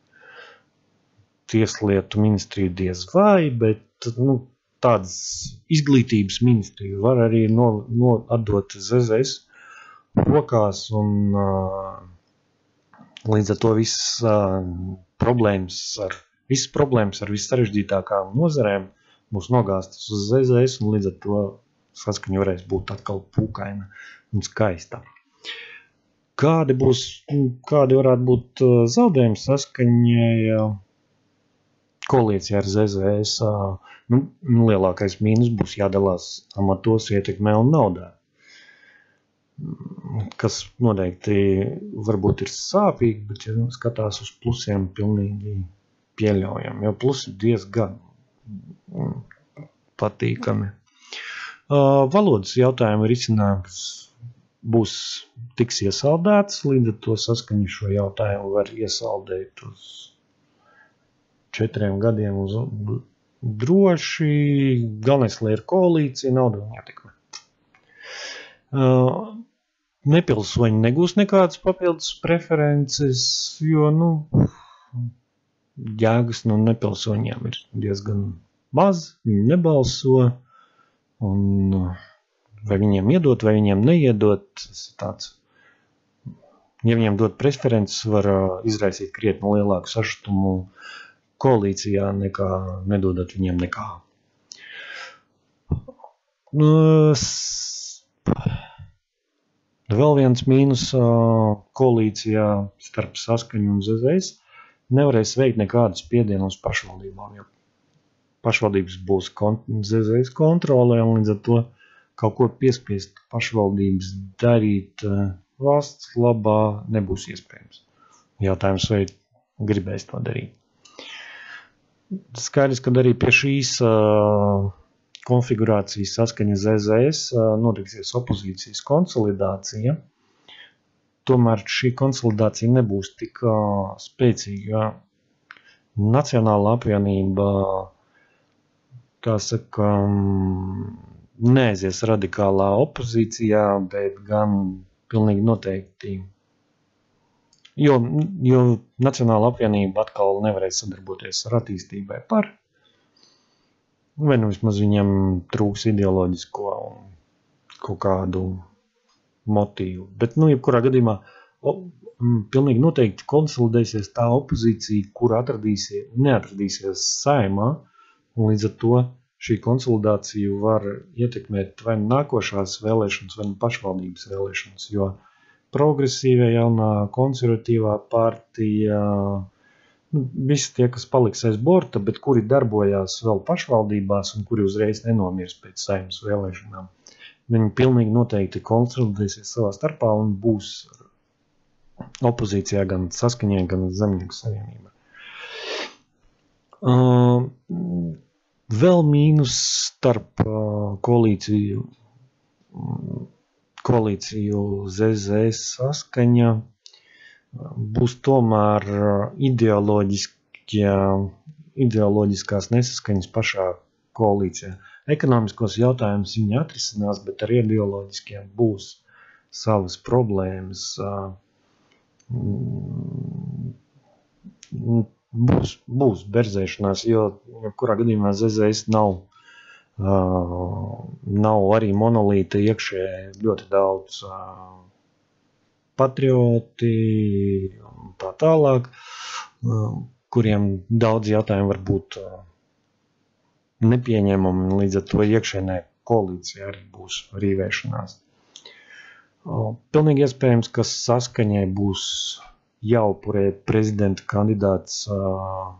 tieslietu ministrija diez vai, bet nu, tādas izglītības ministrija var arī no, no atdot Z Z S rokās, un līdz ar to visas problēmas ar, visas problēmas ar vissarežģītākām nozarēm būs nogāstas uz Z Z S, un līdz ar to Saskaņa varēs būt atkal pūkaina un skaista. Kādi būs, kādi varētu būt zaudējumi Saskaņai koalīcijā ar Z Z S? Nu, lielākais mīnus būs jādalās amatos, ietekmē un naudā, kas noteikti varbūt ir sāpīgi, bet ja skatās uz plusiem, pilnīgi pieļaujam, jo plusi diezgan patīkami. Uh, valodas jautājumu risinājums būs tiks iesaldēts, līdz ar to Saskaņa šo jautājumu var iesaldēt uz četriem gadiem uz droši. Galvenais, lai ir koalīcija, nauda un ietekme. Uh, nepilsoņi negūs nekādas papildus preferences, jo, nu, jēgas no nepilsoņiem ir diezgan maz, viņi nebalso, un vai viņiem iedot, vai viņiem neiedot, tas ir tāds, ja viņiem dot preferences, var izraisīt krietni lielāku sašutumu koalīcijā, nekā nedodot viņiem nekā. Vēl viens mīnus koalīcijā starp Saskaņu un Z Z S nevarēs veikt nekādus spiedienus uz pašvaldībām, jo pašvaldības būs Z Z S kontrolē, un līdz ar to kaut ko piespiest pašvaldības darīt valsts labā nebūs iespējams. Jautājums, vai gribēs to darīt. Skaidrs, ka arī pie šīs uh, konfigurācijas Saskaņa Z Z S uh, notiksies opozīcijas konsolidācija. Tomēr šī konsolidācija nebūs tik uh, spēcīga. Nacionāla apvienība, kā saka, neaizies radikālā opozīcijā, bet gan pilnīgi noteikti, jo, jo Nacionāla apvienība atkal nevarēs sadarboties ar attīstībai par, vai nu vismaz viņam trūks ideoloģisko un kaut kādu motīvu. Bet, nu, jebkurā gadījumā o, pilnīgi noteikti konsolidēsies tā opozīcija, kur atradīsies, neatradīsies Saeimā, un līdz ar to šī konsolidācija var ietekmēt vai nākošās vēlēšanas, vai pašvaldības vēlēšanas, jo progresīvā jaunā konservatīvā partija, nu, visi tie, kas paliks aiz borta, bet kuri darbojās vēl pašvaldībās un kuri uzreiz nenomirs pēc Saeimas vēlēšanām, viņi pilnīgi noteikti konsolidēsies savā starpā un būs opozīcijā gan Saskaņai, gan Zemnieku savienībā. Uh, vēl mīnus starp uh, koalīciju, koalīciju Z Z S Saskaņa būs tomēr ideoloģiskie, ideoloģiskās nesaskaņas pašā koalīcijā. Ekonomiskos jautājumus viņi atrisinās, bet ar ideoloģiskiem būs savas problēmas. Uh, Būs, būs berzēšanās, jo kurā gadījumā Z Z S nav, uh, nav arī monolīta iekšē ļoti daudz uh, patrioti un tā tālāk, uh, kuriem daudz jautājumu var būt uh, nepieņemami, līdz ar to iekšēnē koalīcija arī būs rīvēšanās. Uh, pilnīgi iespējams, ka Saskaņai būs jāupurē prezidenta kandidāts uh,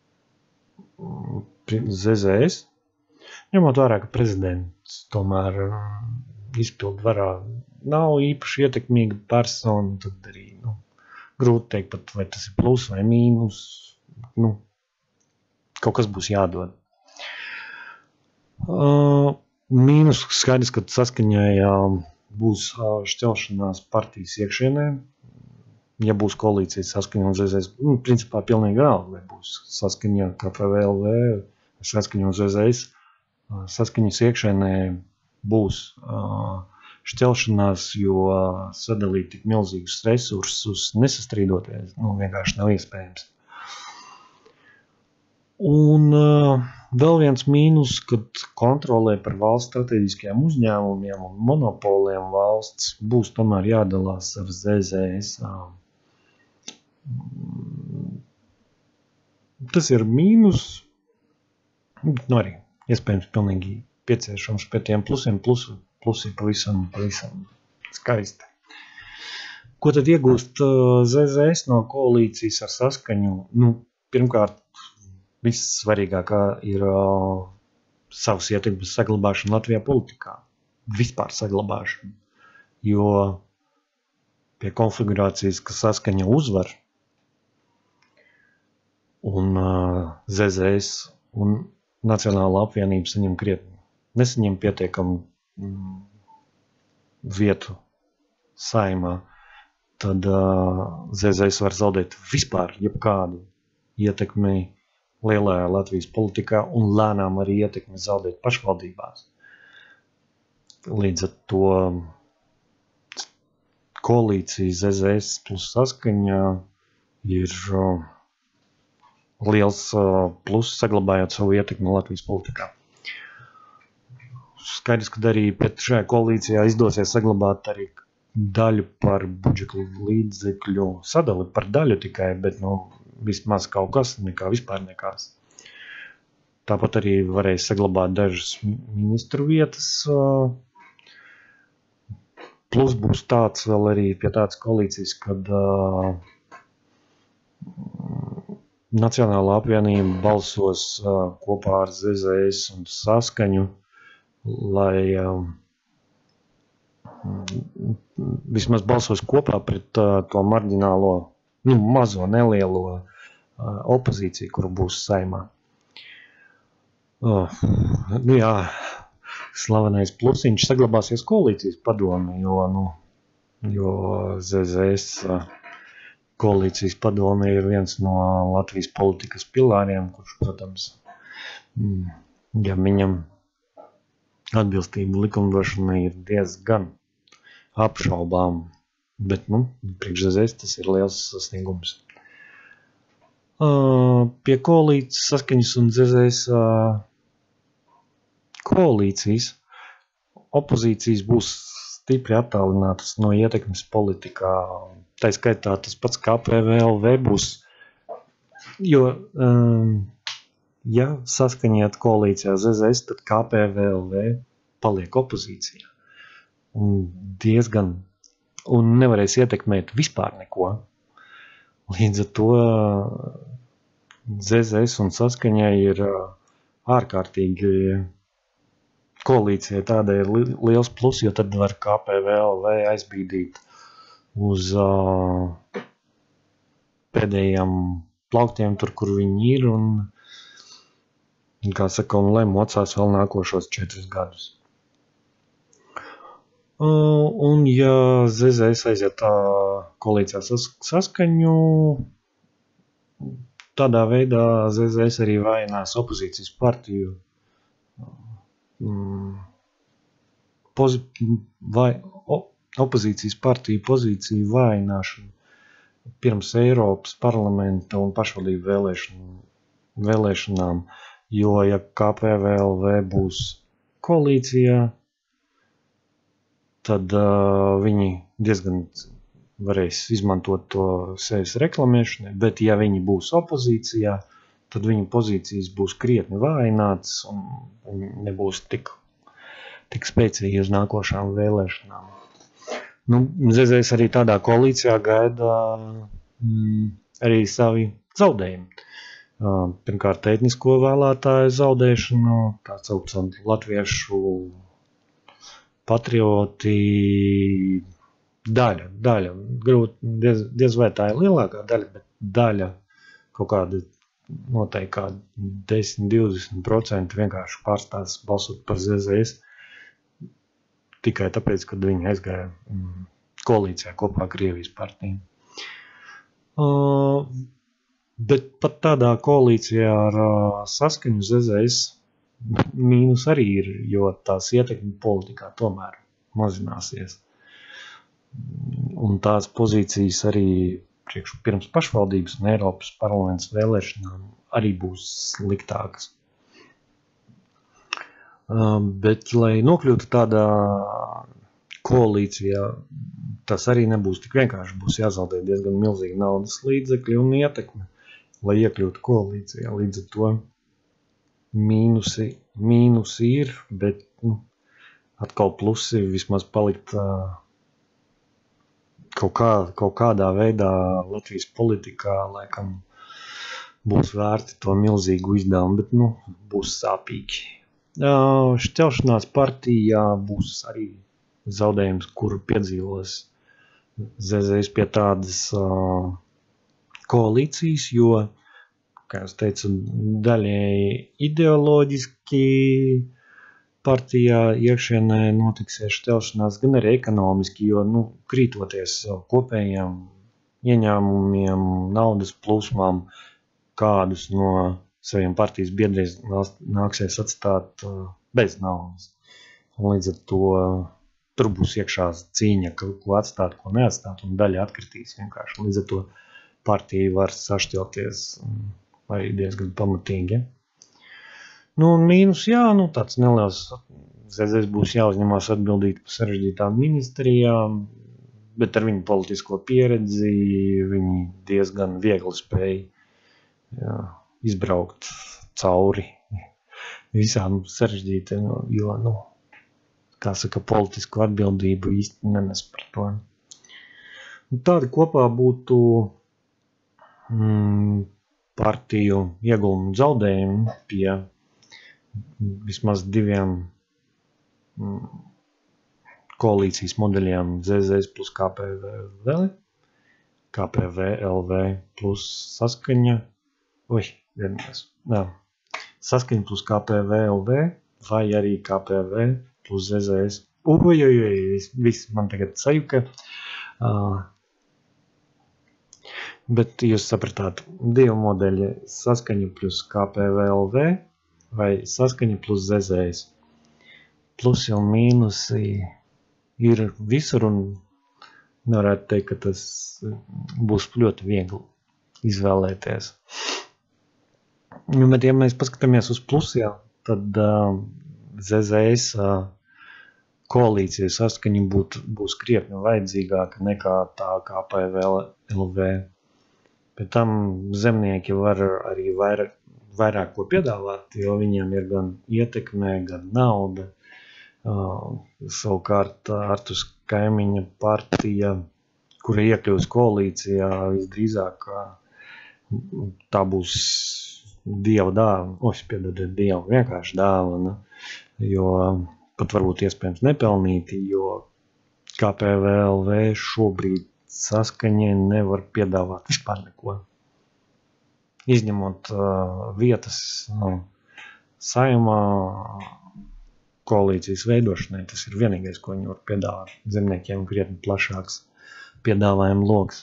Z Z S, ņemot vērā, ka prezidents tomēr uh, izpildu varā nav īpaši ietekmīga persona, tad arī nu, grūti teikt pat, vai tas ir plus vai mīnus, nu, kaut kas būs jādod. Uh, mīnus skaidrs, ka Saskaņai uh, būs uh, šķelšanās partijas iekšienē. Ja būs koalīcija Saskaņa un Z Z S, nu, principā pilnīgi vienalga, vai būs Saskaņa K F V L V, Saskaņa un Z Z S, Saskaņas iekšēnē būs uh, šķelšanās, jo sadalīt tik milzīgus resursus nesastrīdoties, nu, vienkārši nav iespējams. Un uh, vēl viens mīnus, kad kontrolē par valsts strateģiskajiem uzņēmumiem un monopoliem valsts būs tomēr jādalās ar Z Z S. Uh, Tas ir mīnus, nu arī iespējams pilnīgi pieciešams pēc tiem plusiem, plus, plus ir pavisam, pavisam skaisti. Ko tad iegūst Z Z S no koalīcijas ar Saskaņu? Nu, pirmkārt, viss svarīgākā ir uh, savas ietekmes saglabāšana Latvijā politikā. Vispār saglabāšana. Jo pie konfigurācijas, ka Saskaņa uzvar, un uh, Z Z S un Nacionālā apvienība saņem krietni, nesaņem pietiekamu mm, vietu Saeimā, tad uh, Z Z S var zaudēt vispār jebkādu ietekmi lielajā Latvijas politikā un lēnām arī ietekmi zaudēt pašvaldībās. Līdz ar to koalīcija Z Z S plus Saskaņa ir uh, liels uh, plus saglabājot savu ietekmi Latvijas politikā. Skaidrs, ka arī pēc šajā koalīcijā izdosies saglabāt arī daļu par budžeta līdzekļu sadali, par daļu tikai, bet nu, vismaz kaut kas, nekā vispār nekās. Tāpat arī varēja saglabāt dažas ministru vietas. Uh, plus būs tāds vēl arī pie tādas koalīcijas, kad uh, Nacionālā apvienība balsos uh, kopā ar Z Z S un Saskaņu, lai uh, vismaz balsos kopā pret uh, to marģinālo, nu, mazo, nelielo uh, opozīciju, kuru būs Saeimā. Uh, nu jā, slavenais plusiņš saglabāsies koalīcijas padomi, jo, nu, jo Z Z S uh, koalīcijas padome ir viens no Latvijas politikas pilāriem, kurš, protams, ja viņam atbilstība likumdošanai ir diezgan apšaubām, bet, nu, priekš Z Z S tas ir liels sasniegums. Uh, pie koalīcijas Saskaņas un Z Z S uh, koalīcijas opozīcijas būs stipri attālinātas no ietekmes politikā. Tā skaitā tas pats K P V L V būs, jo, um, ja saskaņiet koalīcijā Z Z S, tad K P V L V paliek opozīcijā. Un diezgan, un nevarēs ietekmēt vispār neko. Līdz ar to Z Z S un saskaņai ir ārkārtīgi koalīcija, tādai ir liels plus, jo tad var K P V L V aizbīdīt uz uh, pēdējiem plauktiem, tur, kur viņi ir, un, kā saka, un lai mocās vēl nākošos četrus gadus. Uh, un ja Z Z S aiziet uh, koalīcijā sas, saskaņu, tādā veidā Z Z S arī vājinās opozīcijas partiju mm, pozi, vai, o, opozīcijas partiju pozīciju vājināšanu pirms Eiropas parlamenta un pašvaldību vēlēšanu, vēlēšanām, jo ja K P V L V būs koalīcijā, tad uh, viņi diezgan varēs izmantot to sevis reklamēšanai, bet ja viņi būs opozīcijā, tad viņu pozīcijas būs krietni vājinātas un, un nebūs tik, tik spēcīgi uz nākošām vēlēšanām. Nu, Z Z S arī tādā koalīcijā gaida mm, arī savi zaudējumi. Uh, pirmkārt, etnisko vēlētāju zaudēšanu, tā saucam latviešu patrioti daļa, daļa, grūti, diez, diez vai tā ir lielākā daļa, bet daļa kaut kāda noteikti kā desmit līdz divdesmit procenti vienkārši pārstās balsot par Z Z S tikai tāpēc, kad viņi aizgāja mm, koalīcijā kopā ar Krievijas partiju. Uh, bet pat tādā koalīcijā ar uh, saskaņu Z Z S mīnus arī ir, jo tās ietekme politikā tomēr mazināsies. Un tās pozīcijas arī priekš pirms pašvaldības un Eiropas parlaments vēlēšanām arī būs sliktākas. Um, bet, lai nokļūtu tādā koalīcijā, tas arī nebūs tik vienkārši. Būs jāzaudē diezgan milzīgi naudas līdzekļi un ietekme, lai iekļūtu koalīcijā. Līdz ar to mīnusi, mīnusi ir, bet nu, atkal plusi vismaz palikt uh, kaut, kā, kaut kādā veidā Latvijas politikā, laikam būs vērti to milzīgu izdevumu, bet nu, būs sāpīgi. Uh, šķelšanās partijā būs arī zaudējums, kuru piedzīvos Z Z S pie tādas uh, koalīcijas, jo, kā es teicu, daļēji ideoloģiski partijā iekšienē notiksies šķelšanās, gan arī ekonomiski, jo, nu, krītoties kopējiem ieņēmumiem, naudas plūsmām, kādus no saviem partijas biedriem nāksies atstāt uh, bez naudas. Un līdz ar to uh, tur būs iekšā cīņa, ko atstāt, ko neatstāt, un daļa atkritīs vienkārši. Līdz ar to partija var sašķelties um, arī diezgan pamatīgi. Ja? Nu, un mīnus, jā, nu, tāds neliels Z Z S būs jāuzņemās atbildīt par sarežģītām ministrijām, bet ar viņu politisko pieredzi viņi diezgan viegli spēja jā, izbraukt cauri visām sarežģītiem, jo, nu, kā saka, politisku atbildību īsti nenes par to. Un tādi kopā būtu mm, partiju ieguldījumu zaudējumi pie vismaz diviem mm, koalīcijas modeļiem Z Z S plus K P V L V, K P V L V plus saskaņa, oi, vienmēs, jā, saskaņa plus K P V L V vai arī K P V plus Z Z S. Ui, ui, ui, viss man tagad sajuka. Uh, bet jūs sapratāt, divi modeļi saskaņa plus K P V L V vai saskaņa plus Z Z S. Plusi un mīnusi ir visur un nevarētu teikt, ka tas būs ļoti viegli izvēlēties. Bet, ja mēs paskatāmies uz plusiem, tad uh, Z Z S uh, koalīcijas saskaņa būt, būs krietni vajadzīgāka nekā tā K P V L V. Pēc tam zemnieki var arī vairāk, vairāk ko piedāvāt, jo viņiem ir gan ietekmē, gan nauda. Uh, savukārt Artus Kaimiņa partija, kura iekļūs koalīcijā, visdrīzāk tā būs dieva dāvana, oši piedodiet dievu, vienkārši dāvana, jo pat varbūt iespējams nepelnīti, jo K P V L V šobrīd Saskaņai nevar piedāvāt vispār neko. Izņemot uh, vietas nu, saimā koalīcijas veidošanai, tas ir vienīgais, ko viņi var piedāvāt zemniekiem krietni plašāks piedāvājuma loks.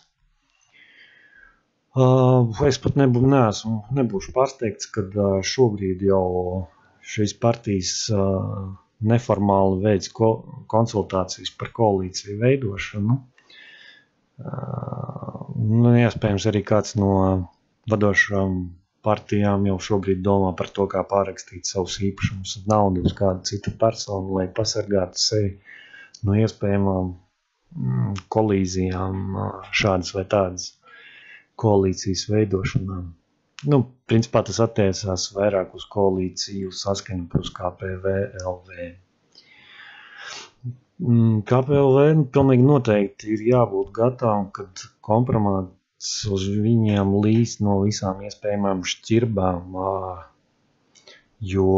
Uh, es pat nebū, neesmu, nebūšu pārsteigts, kad uh, šobrīd jau šīs partijas uh, neformāli veids ko, konsultācijas par koalīciju veidošanu. Uh, nu, iespējams arī kāds no vadošām partijām jau šobrīd domā par to, kā pārrakstīt savus īpašumus un naudu uz kādu citu personu, lai pasargātu sevi no iespējamām mm, kolīzijām, šādas vai tādas koalīcijas veidošanām. Nu, principā tas attiecās vairāk uz koalīciju Saskaņu plus K P V L V. K P L V pilnīgi noteikti ir jābūt gatavam, kad kompromāts uz viņiem līst no visām iespējamām šķirbām, jo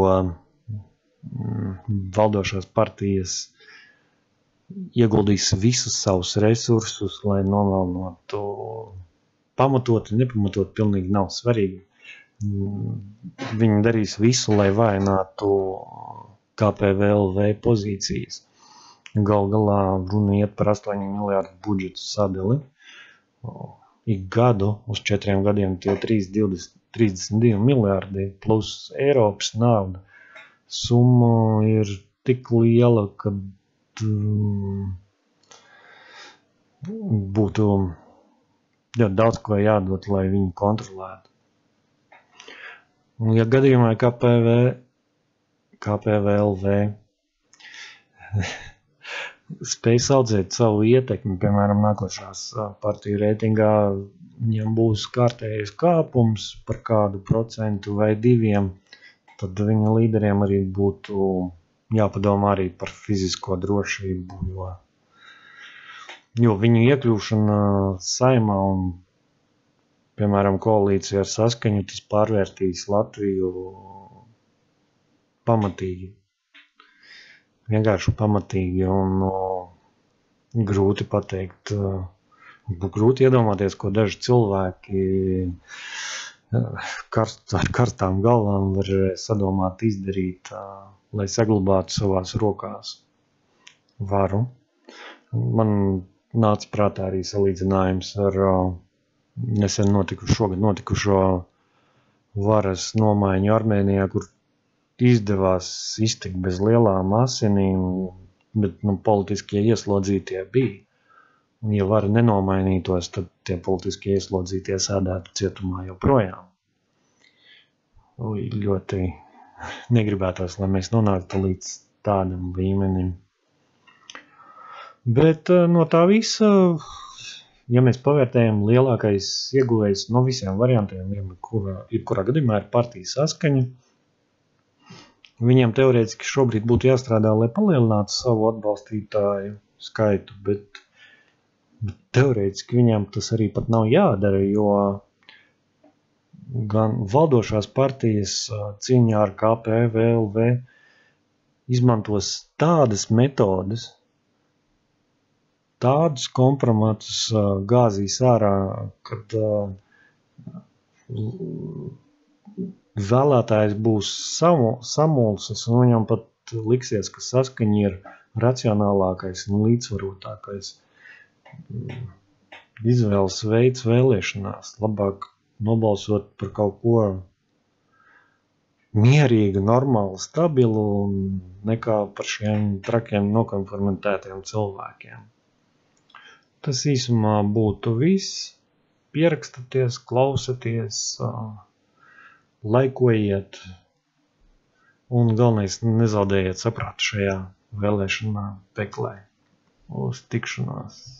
valdošās partijas ieguldīs visus savus resursus, lai nomelnotu pamatoti, nepamatot, pilnīgi nav svarīgi. Viņi darīs visu, lai vainātu K P V L V pozīcijas. Gal galā runa iet par astoņu miljārdu budžetu sadali. Ik gadu uz četriem gadiem tie trīsdesmit divi miljārdi plus Eiropas nauda. Summa ir tik liela, ka um, būtu ļoti daudz ko jādod, lai viņu kontrolētu. Un ja gadījumā K P V, K P V L V spēj saudzēt savu ietekmi, piemēram, nākošās partiju reitingā, viņiem būs kārtējais kāpums par kādu procentu vai diviem, tad viņa līderiem arī būtu jāpadomā arī par fizisko drošību, jo, jo viņu iekļūšana saimā un, piemēram, koalīcija ar Saskaņu, tas pārvērtīs Latviju pamatīgi. Vienkārši pamatīgi un uh, grūti pateikt, uh, grūti iedomāties, ko daži cilvēki uh, karst, ar karstām galvām var sadomāt izdarīt, uh, lai saglabātu savās rokās varu. Man nāca prātā arī salīdzinājums ar uh, nesen notikušo, šogad notikušo varas nomaiņu Armēnijā, kur izdevās iztikt bez lielām asinīm, bet nu, politiskie ieslodzītie bija. Un, ja vara nenomainītos, tad tie politiskie ieslodzītie sēdētu cietumā joprojām. Ļoti negribētos, lai mēs nonāktu līdz tādam līmenim. Bet no tā visa, ja mēs pavērtējam, lielākais ieguvējs no visiem variantiem, jebkurā, jebkurā gadījumā ir partija Saskaņa. Viņiem teorētiski šobrīd būtu jāstrādā, lai palielinātu savu atbalstītāju skaitu, bet, bet teorētiski viņiem tas arī pat nav jādara, jo gan valdošās partijas cīņā ar K P V L V izmantos tādas metodes, tādus kompromatus gāzīs ārā, kad vēlētājs būs samu, samulsis un viņam pat liksies, ka Saskaņa ir racionālākais un līdzsvarotākais izvēles veids vēlēšanās. Labāk nobalsot par kaut ko mierīgu, normālu, stabilu nekā par šiem trakiem nokonformentētiem cilvēkiem. Tas īsumā būtu viss. Pierakstaties, klausaties, laikojiet un galvenais nezaudējiet saprātu šajā vēlēšanā peklē. Uz tikšanās!